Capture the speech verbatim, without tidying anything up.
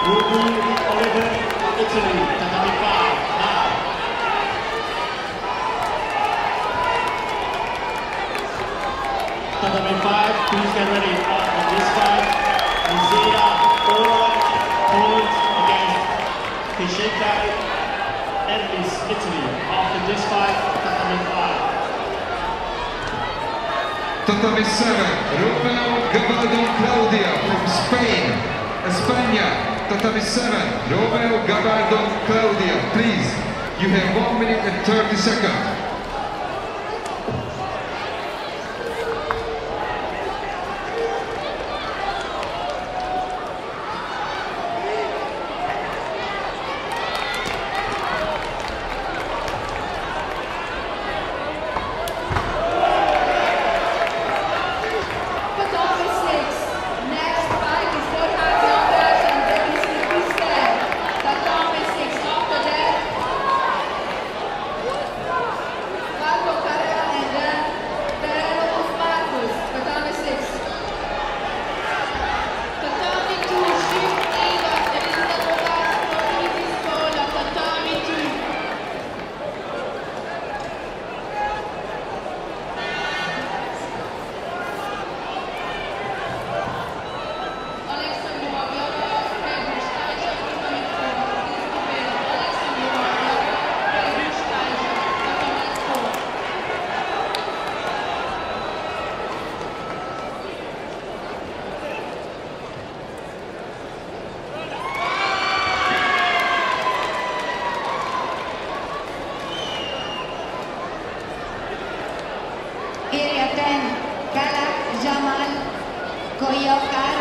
Ruby Oliver, Italy, tatami five, now. Tatami five, please get ready on this fight. Nizira Ora holds against Kishikai Elvis, Italy. After this fight, tatami five. Tatami seven, Romeo Gabaldon Claudia from Spain, España. Tatami seven, Romeo Gabaldon Claudia, please. You have one minute and thirty seconds. Area ten, Kalak Jamal Koyokat.